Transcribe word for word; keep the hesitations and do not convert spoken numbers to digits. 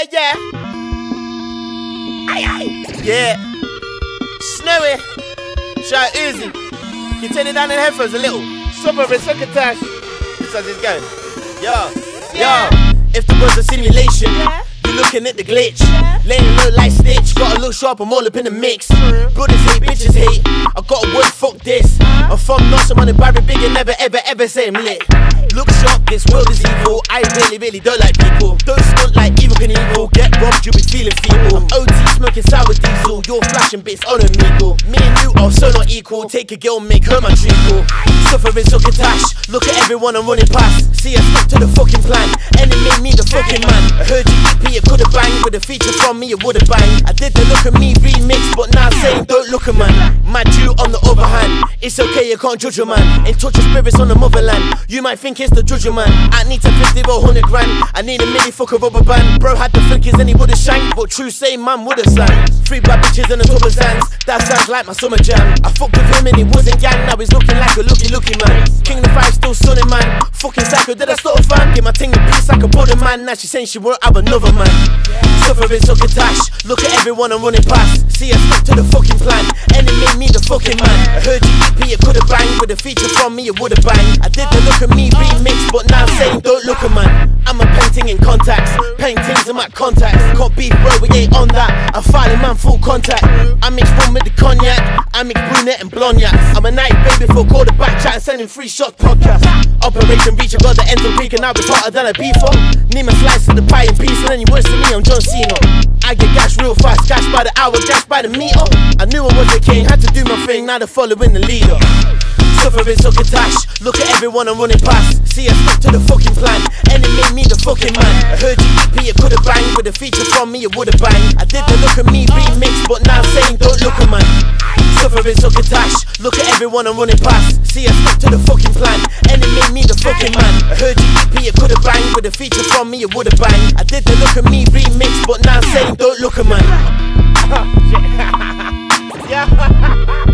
yeah. Aye, aye. Yeah. Snowy. Shout Uzi. Can you turn it down in the headphones a little? Stop over, succotash. This is it's going. Yo, yo. If there was a simulation, you're looking at the glitch. Laying low like Stitch. Gotta look sharp, I'm all up in the mix. Brothers hate, bitches hate. I got a word, fuck this. I'm from North, I'm on the Barry Big and never ever ever say I'm lit. Look sharp, this world is evil. I really, really don't like people. Don't stunt like evil can evil. Get robbed, you'll be feeling feeble. I'm O T smoking sour diesel. You're flashing bits on a meagle. Me and you are so not equal. Take a girl, make her my treacle. Suffering succotash. Look at everyone I'm running past. See I stuck to the fucking plan. Enemy me the fucking man. I heard you E P, it could've banged. With a feature from me, it would've banged. I did the look at me remix, but now saying don't look at man. Mad you on the other hand. It's okay, you can't judge a man. Ain't touch your spirits on the motherland. You might think it's the judge man. I need to fifty or hundred grand. I need a milli fuck a rubber band. Bro had the flickers and he would've shanked, but true say man would've slammed. Three bad bitches and a tub of Zans. That sounds like my summer jam. I fucked with him and he wasn't gang. Now he's looking like a looky looky man. King the five still sunning man. Fucking psycho, did I start a fan? Get my thing in peace like a butter man. Now she saying she won't have another man. Suffering succotash. Look at everyone I'm running past. See I stuck to the fucking plan. Enemy me the fucking man. I heard you E P, it could've banged. With a feature from me, it would've banged. I did the look at me remix, but now saying don't look at man. I'm a painting in contacts. Paintings in my contacts. Can't beef bro, we ain't on that. I'm fighting man full contact. I mix rum with the cognac. I mix brunette and blonde yaks. I'm a night baby for call the back chat and sending free shots podcast. Operation Reach, I got the end of the week and now it's hotter than a beefer. Need my slice of the pie in peace and then you worse than me, I'm John Cena. I get gas real fast, gas by the hour, gas by the meter. I knew I was the king, had to do my thing, now they're following the leader. Suffering succotash, look at everyone I'm running past. See I stuck to the fucking plan, enemy me the fucking man. I heard you E P, it could've banged. With a feature from me, it would've banged. I did the look at me remix, but now saying don't look at man. Suffering succotash, look at everyone I'm running past. See I stuck to the fucking plan, enemy me the fucking man. I heard you E P, it could've banged. With a feature from me, it would've banged. I did the look at me remix, but now saying don't look at man. Yeah.